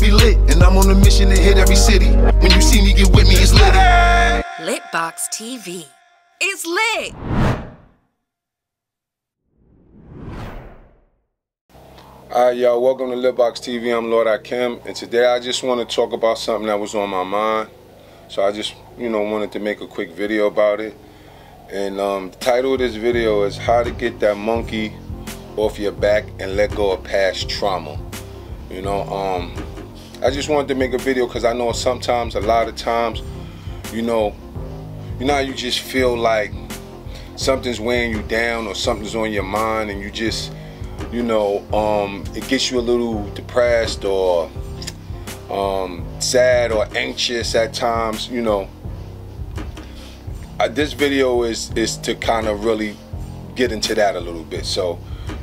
be lit, and I'm on a mission to hit every city. When you see me, get with me, it's lit. LitBoxTV. It's lit. Alright, y'all, welcome to LitBoxTV. I'm Lordikim, and today I just want to talk about something that was on my mind. So I just, wanted to make a quick video about it. And the title of this video is How to Get That Monkey Off Your Back and Let Go of Past Trauma. I just wanted to make a video because I know sometimes, a lot of times, how you just feel like something's weighing you down or something's on your mind, and you just, it gets you a little depressed or sad or anxious at times. This video is to kind of really get into that a little bit. So,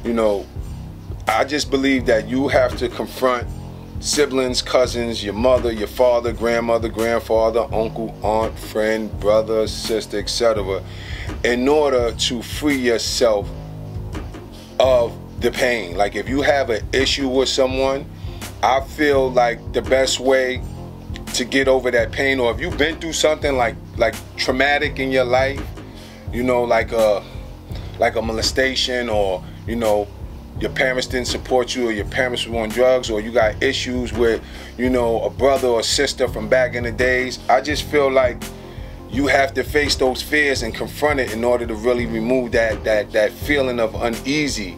I just believe that you have to confront siblings, cousins, your mother, your father, grandmother, grandfather, uncle, aunt, friend, brother, sister, etc., in order to free yourself of the pain. Like, if you have an issue with someone, I feel like the best way to get over that pain, or if you've been through something like traumatic in your life, like a molestation, or your parents didn't support you, or your parents were on drugs, or you got issues with a brother or sister from back in the days, I just feel like you have to face those fears and confront it in order to really remove that feeling of uneasy.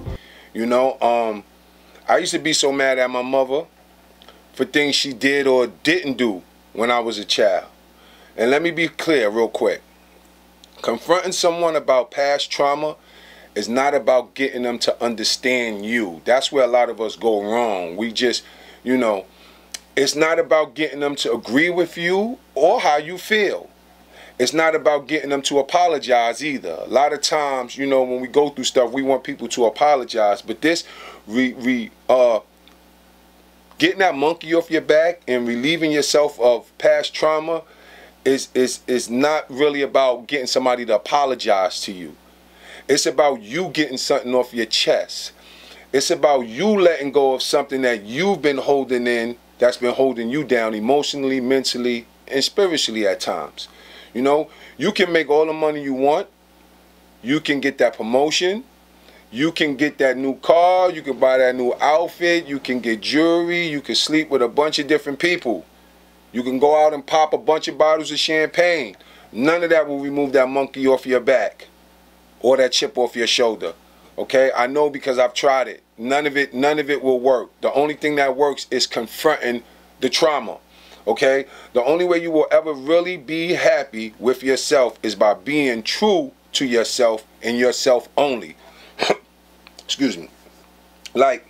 I used to be so mad at my mother for things she did or didn't do when I was a child. And let me be clear real quick. Confronting someone about past trauma is not about getting them to understand you. That's where a lot of us go wrong. We just, it's not about getting them to agree with you or how you feel. It's not about getting them to apologize either. A lot of times, when we go through stuff, we want people to apologize. But this, getting that monkey off your back and relieving yourself of past trauma is not really about getting somebody to apologize to you. It's about you getting something off your chest. It's about you letting go of something that you've been holding in, that's been holding you down emotionally, mentally, and spiritually at times. You can make all the money you want. You can get that promotion. You can get that new car. You can buy that new outfit. You can get jewelry. You can sleep with a bunch of different people. You can go out and pop a bunch of bottles of champagne. None of that will remove that monkey off your back or that chip off your shoulder. Okay? I know because I've tried it. None of it will work. The only thing that works is confronting the trauma. Okay? The only way you will ever really be happy with yourself is by being true to yourself and yourself only. Excuse me. Like,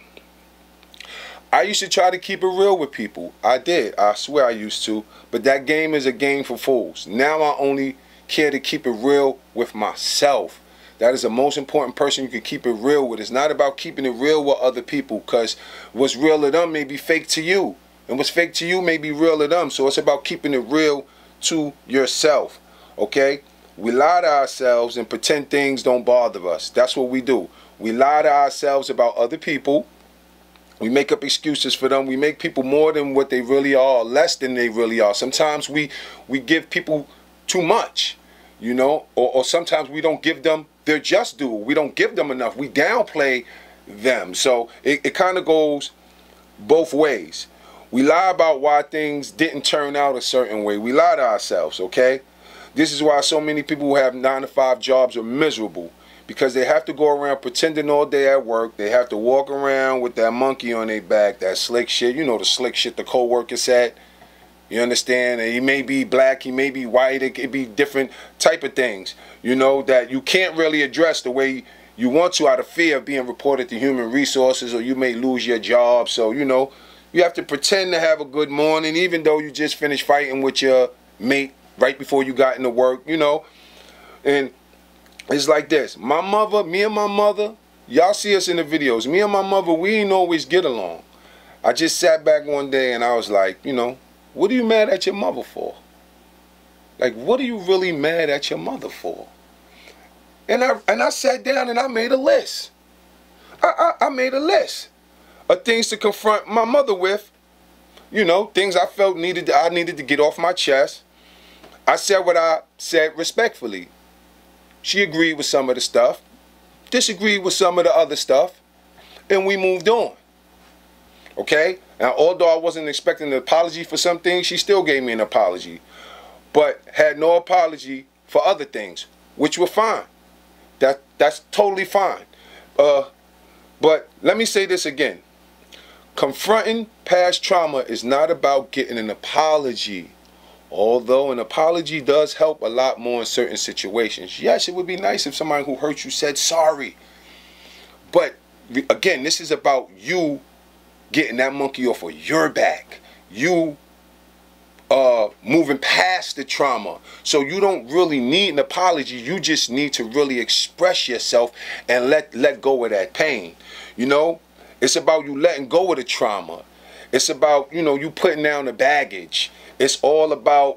I used to try to keep it real with people. I did. I swear I used to. But that game is a game for fools. Now I only care to keep it real with myself. That is the most important person you can keep it real with. It's not about keeping it real with other people, because what's real to them may be fake to you. And what's fake to you may be real to them. So it's about keeping it real to yourself. Okay? We lie to ourselves and pretend things don't bother us. That's what we do. We lie to ourselves about other people. We make up excuses for them. We make people more than what they really are, or less than they really are. Sometimes we give people too much, or sometimes we don't give them their just due. We don't give them enough. We downplay them. So it kind of goes both ways. We lie about why things didn't turn out a certain way. We lie to ourselves, okay? This is why so many people who have 9-to-5 jobs are miserable, because they have to go around pretending all day at work. They have to walk around with that monkey on their back, that slick shit. The slick shit the co-worker said. You understand? And he may be black, he may be white, it could be different type of things, that you can't really address the way you want to out of fear of being reported to human resources, or you may lose your job. So, you have to pretend to have a good morning, even though you just finished fighting with your mate right before you got into work, And it's like this. Me and my mother, y'all see us in the videos. Me and my mother, we ain't always get along. I just sat back one day and I was like, what are you mad at your mother for? Like, what are you really mad at your mother for? And I sat down and I made a list. I made a list of things to confront my mother with you know, things I felt I needed to get off my chest. I said what I said respectfully. She agreed with some of the stuff, disagreed with some of the other stuff, and we moved on. Okay? Now, although I wasn't expecting an apology for some things, she still gave me an apology, but had no apology for other things, which were fine. That's totally fine. But let me say this again. Confronting past trauma is not about getting an apology. Although an apology does help a lot more in certain situations. Yes, it would be nice if somebody who hurt you said sorry. But again, this is about you getting that monkey off of your back. You moving past the trauma. So you don't really need an apology. You just need to really express yourself and let go of that pain. You know, it's about you letting go of the trauma. It's about, you know, you putting down the baggage. It's all about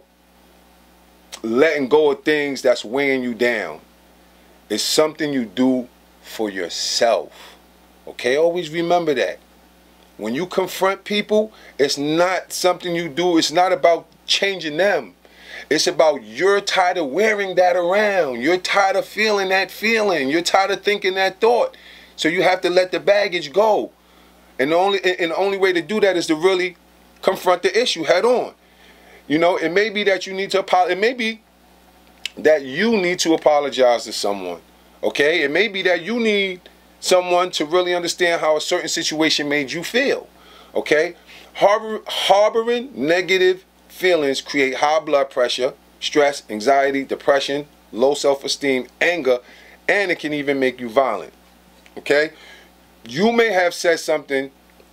letting go of things that's weighing you down. It's something you do for yourself. Okay, always remember that. When you confront people, it's not something you do. It's not about changing them. It's about you're tired of wearing that around. You're tired of feeling that feeling. You're tired of thinking that thought. So you have to let the baggage go. And the only way to do that is to really confront the issue head on. You know, it may be that you need to apologize. It may be that you need to apologize to someone. Okay? It may be that you need someone to really understand how a certain situation made you feel. Okay? Harboring negative feelings create high blood pressure, stress, anxiety, depression, low self-esteem, anger, and it can even make you violent. Okay? You may have said something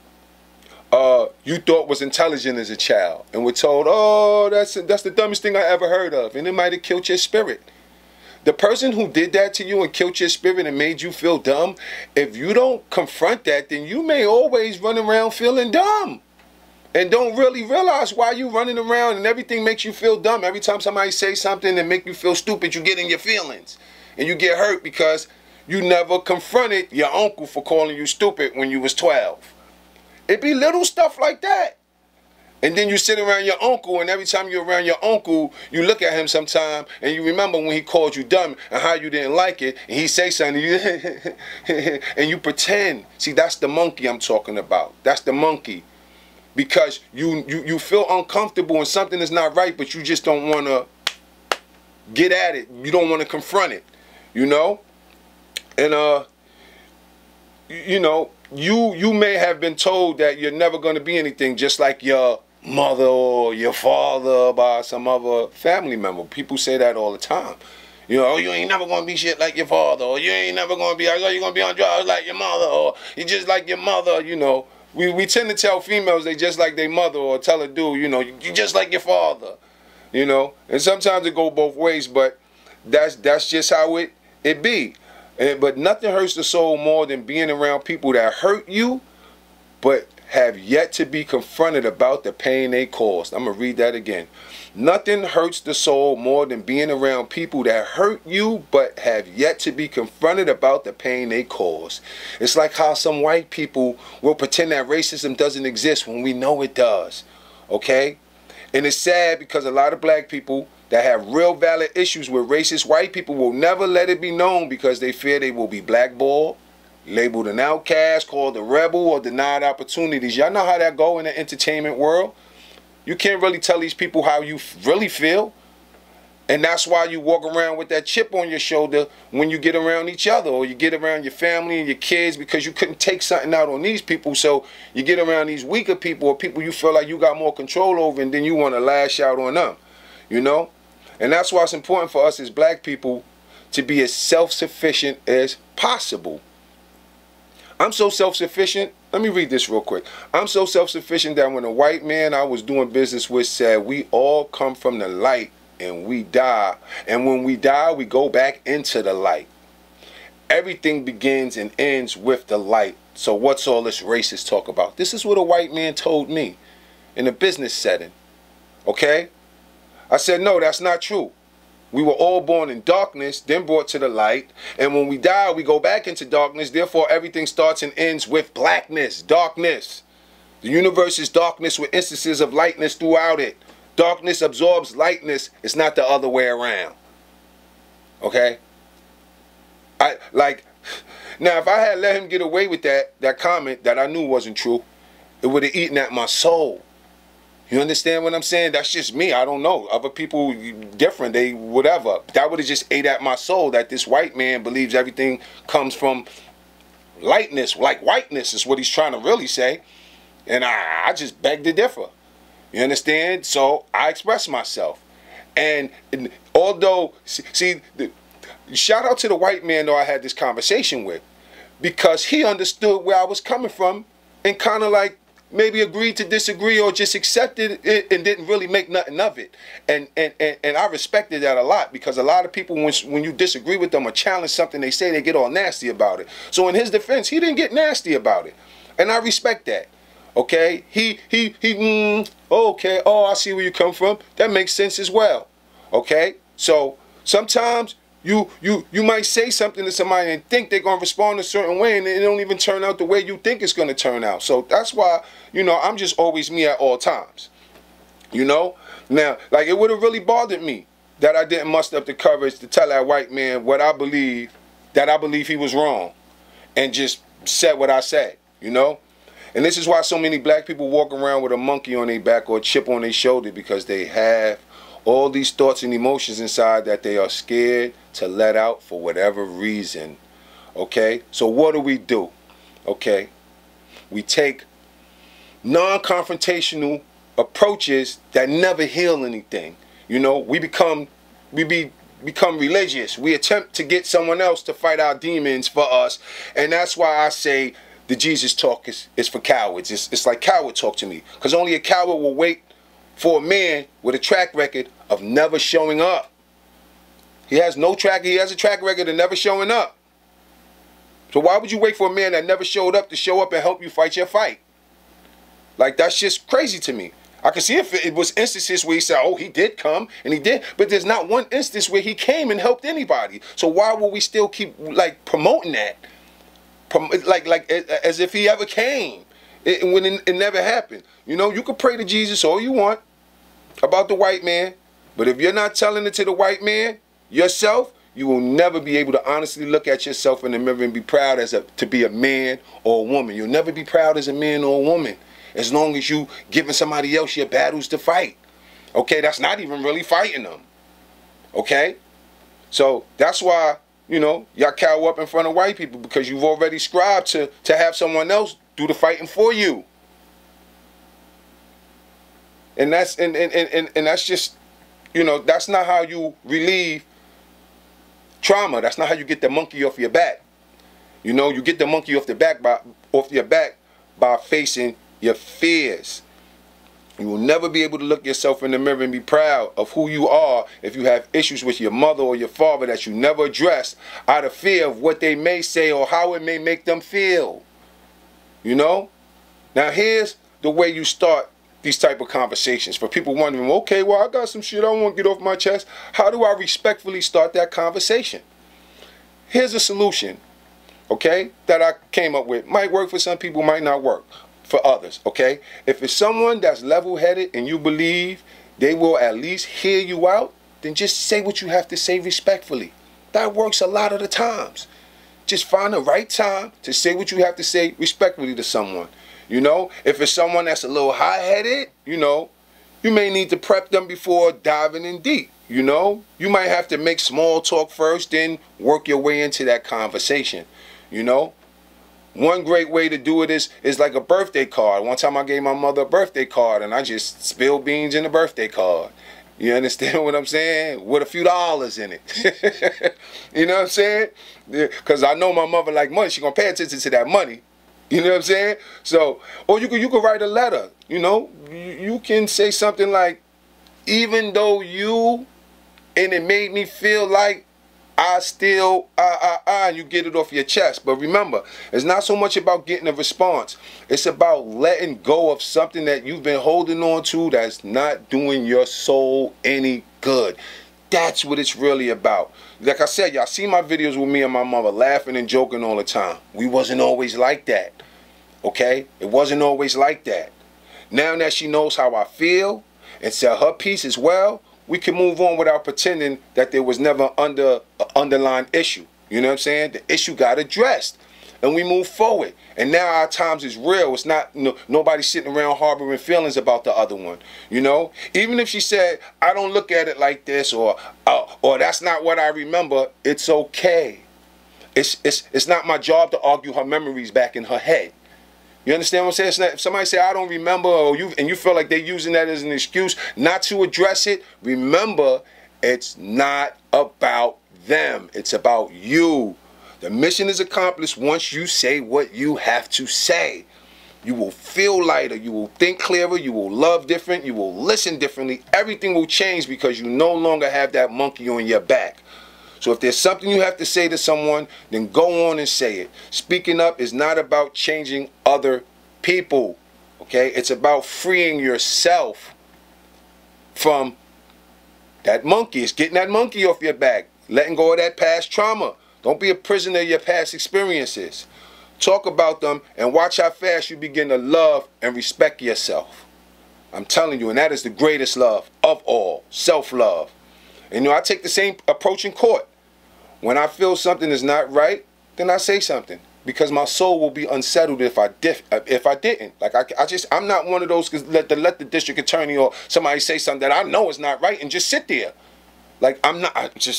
you thought was intelligent as a child and were told, oh, that's the dumbest thing I ever heard of, and it might have killed your spirit. The person who did that to you and killed your spirit and made you feel dumb, if you don't confront that, then you may always run around feeling dumb and don't really realize why you're running around, and everything makes you feel dumb. Every time somebody says something that make you feel stupid, you get in your feelings and you get hurt because you never confronted your uncle for calling you stupid when you was 12. It be little stuff like that. And then you sit around your uncle, and every time you're around your uncle, you look at him sometime, and you remember when he called you dumb and how you didn't like it, and he say something, and you pretend. See, that's the monkey I'm talking about. That's the monkey. Because you feel uncomfortable and something is not right, but you just don't want to get at it. You don't want to confront it, you know? And, you know, you may have been told that you're never going to be anything, just like your mother or your father by some other family member. People say that all the time. You know, oh, you ain't never going to be shit like your father, or you ain't never going to be, oh, you're going to be on drugs like your mother, or you just like your mother, you know. We tend to tell females they just like their mother, or tell a dude, you know, you just like your father, you know. And sometimes it go both ways, but that's just how it be. But nothing hurts the soul more than being around people that hurt you, but have yet to be confronted about the pain they caused. I'm going to read that again. Nothing hurts the soul more than being around people that hurt you, but have yet to be confronted about the pain they caused. It's like how some white people will pretend that racism doesn't exist when we know it does. Okay? And it's sad because a lot of black people that have real valid issues with racist white people will never let it be known because they fear they will be blackballed, labeled an outcast, called a rebel, or denied opportunities. Y'all know how that go in the entertainment world. You can't really tell these people how you really feel. And that's why you walk around with that chip on your shoulder when you get around each other, or you get around your family and your kids, because you couldn't take something out on these people. So you get around these weaker people, or people you feel like you got more control over, and then you want to lash out on them, you know? And that's why it's important for us as black people to be as self-sufficient as possible. I'm so self-sufficient. Let me read this real quick. I'm so self-sufficient that when a white man I was doing business with said, we all come from the light and we die. And when we die, we go back into the light. Everything begins and ends with the light. So what's all this racist talk about? This is what a white man told me in a business setting. Okay? I said, no, that's not true. We were all born in darkness, then brought to the light. And when we die, we go back into darkness. Therefore, everything starts and ends with blackness, darkness. The universe is darkness with instances of lightness throughout it. Darkness absorbs lightness. It's not the other way around. Okay? Now if I had let him get away with that comment that I knew wasn't true, it would have eaten at my soul. You understand what I'm saying? That's just me. I don't know. Other people different. They whatever. That would have just ate at my soul that this white man believes everything comes from lightness, like whiteness is what he's trying to really say. And I just beg to differ. You understand? So I express myself. And although, see, shout out to the white man though I had this conversation with, because he understood where I was coming from and kind of like maybe agreed to disagree or just accepted it and didn't really make nothing of it. And I respected that a lot, because a lot of people, when you disagree with them or challenge something they say, they get all nasty about it. So in his defense, he didn't get nasty about it. And I respect that. Okay? Okay, oh, I see where you come from. That makes sense as well. Okay? So sometimes you might say something to somebody and think they're going to respond a certain way, and it don't even turn out the way you think it's going to turn out. So that's why, you know, I'm just always me at all times. You know? Now, like, it would have really bothered me that I didn't muster up the courage to tell that white man what I believe, that I believe he was wrong, and just said what I said, you know? And this is why so many black people walk around with a monkey on their back or a chip on their shoulder, because they have all these thoughts and emotions inside that they are scared to let out for whatever reason. Okay? So what do? Okay? We take non-confrontational approaches that never heal anything. You know, we become religious. We attempt to get someone else to fight our demons for us. And that's why I say the Jesus talk is for cowards. It's like coward talk to me. Because only a coward will wait for a man with a track record of never showing up. He has a track record of never showing up. So why would you wait for a man that never showed up to show up and help you fight your fight? Like, that's just crazy to me. I can see if it was instances where he said, oh, he did come, and he did, but there's not one instance where he came and helped anybody. So why will we still keep, like, promoting that? Like as if he ever came, when it never happened. You know, you can pray to Jesus all you want about the white man, but if you're not telling it to the white man yourself, you will never be able to honestly look at yourself in the mirror and be proud to be a man or a woman. You'll never be proud as a man or a woman as long as you giving somebody else your battles to fight. Okay, that's not even really fighting them. Okay, so that's why, you know, y'all cower up in front of white people, because you've already scribed to have someone else do the fighting for you. And that's that's just, you know, that's not how you relieve trauma. That's not how you get the monkey off your back. You know, you get the monkey off your back by facing your fears. You will never be able to look yourself in the mirror and be proud of who you are if you have issues with your mother or your father that you never addressed out of fear of what they may say or how it may make them feel. You know? Now here's the way you start these type of conversations. For people wondering, okay, well, I got some shit I want to get off my chest. How do I respectfully start that conversation? Here's a solution, okay, that I came up with. Might work for some people, might not work for others, okay? If it's someone that's level-headed and you believe they will at least hear you out, then just say what you have to say respectfully. That works a lot of the times. Just find the right time to say what you have to say respectfully to someone. You know, if it's someone that's a little hot-headed, you know, you may need to prep them before diving in deep. You know, you might have to make small talk first, then work your way into that conversation. You know, one great way to do it is like a birthday card. One time I gave my mother a birthday card and I just spilled beans in the birthday card. You understand what I'm saying? With a few dollars in it. You know what I'm saying? Because I know my mother like money. She's going to pay attention to that money. You know what I'm saying? So, or you could write a letter. You know, you can say something like, even though and it made me feel like I still, you get it off your chest. But remember, it's not so much about getting a response. It's about letting go of something that you've been holding on to that's not doing your soul any good. That's what it's really about. Like I said, y'all see my videos with me and my mother laughing and joking all the time. We wasn't always like that. okay? It wasn't always like that. Now that she knows how I feel and said her piece as well, we can move on without pretending that there was never an underlying issue. You know what I'm saying? The issue got addressed, and we move forward. And now our times is real. It's not nobody sitting around harboring feelings about the other one. You know, even if she said, "I don't look at it like this," or "That's not what I remember," it's okay. It's not my job to argue her memories back in her head. You understand what I'm saying? It's not, if somebody say, "I don't remember," or you feel like they're using that as an excuse not to address it, remember, it's not about them. It's about you. The mission is accomplished once you say what you have to say. You will feel lighter. You will think clearer. You will love different. You will listen differently. Everything will change because you no longer have that monkey on your back. So if there's something you have to say to someone, then go on and say it. Speaking up is not about changing other people, okay? It's about freeing yourself from that monkey. It's getting that monkey off your back, letting go of that past trauma. Don't be a prisoner of your past experiences. Talk about them and watch how fast you begin to love and respect yourself. I'm telling you, and that is the greatest love of all, self-love. And I take the same approach in court. When I feel something is not right, then I say something, because my soul will be unsettled if I didn't. Like I'm not one of those to let the district attorney or somebody say something that I know is not right and just sit there. Like I'm not.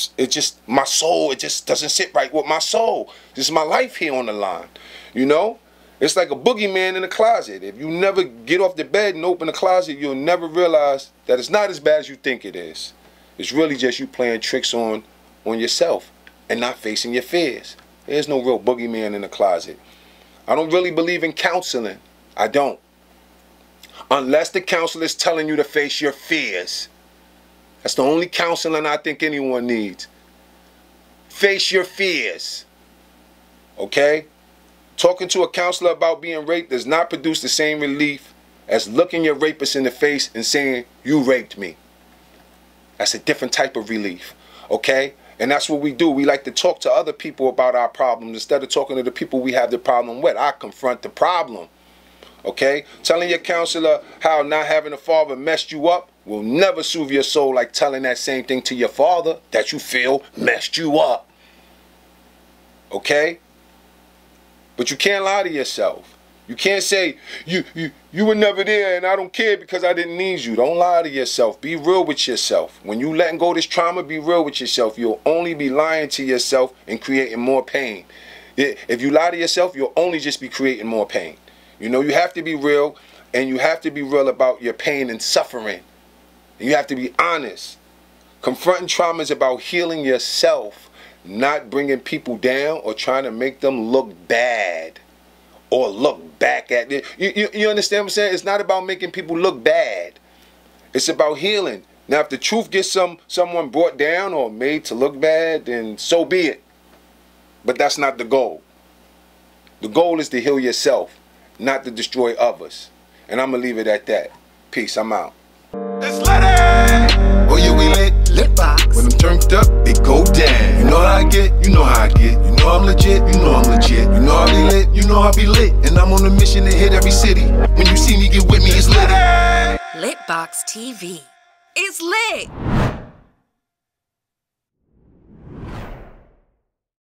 My soul. It just doesn't sit right with my soul. This is my life here on the line. You know, it's like a boogeyman in the closet. If you never get off the bed and open the closet, you'll never realize that it's not as bad as you think it is. It's really just you playing tricks on yourself and not facing your fears. There's no real boogeyman in the closet. I don't really believe in counseling. I don't. Unless the counselor is telling you to face your fears. That's the only counseling I think anyone needs. Face your fears. Okay? Talking to a counselor about being raped does not produce the same relief as looking your rapist in the face and saying, "You raped me." That's a different type of relief. Okay? And that's what we do. We like to talk to other people about our problems instead of talking to the people we have the problem with. I confront the problem. Okay? Telling your counselor how not having a father messed you up will never soothe your soul like telling that same thing to your father that you feel messed you up. Okay? But you can't lie to yourself. You can't say, you were never there and I don't care because I didn't need you. Don't lie to yourself. Be real with yourself. When you letting go of this trauma, be real with yourself. You'll only be lying to yourself and creating more pain. If you lie to yourself, you'll only just be creating more pain. You know, you have to be real, and you have to be real about your pain and suffering. And you have to be honest. Confronting trauma is about healing yourself, not bringing people down or trying to make them look bad. Or look back at it. You understand what I'm saying? It's not about making people look bad. It's about healing. Now, if the truth gets someone brought down or made to look bad, then so be it. But that's not the goal. The goal is to heal yourself, not to destroy others. And I'm going to leave it at that. Peace. I'm out. It's lit. Oh yeah, we lit. LitBox. When I'm turned up, it go down. You know how I get, you know how I get. You know I'm legit, you know I'm legit. You know I be lit, you know I be lit. And I'm on a mission to hit every city. When you see me, get with me, it's lit. LitBoxTV. It's lit.